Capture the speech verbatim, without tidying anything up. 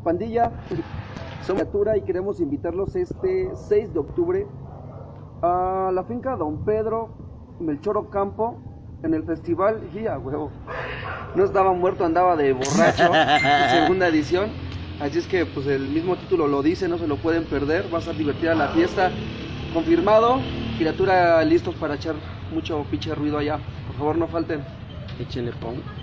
Pandilla, somos Criatura y queremos invitarlos este seis de octubre a la finca Don Pedro Melchor Ocampo en el festival. Y a huevo, no estaba muerto, andaba de borracho. Segunda edición, así es que pues el mismo título lo dice, no se lo pueden perder. Va a estar divertida la fiesta, confirmado. Criatura listos para echar mucho pinche ruido allá, por favor no falten. Échenle pon.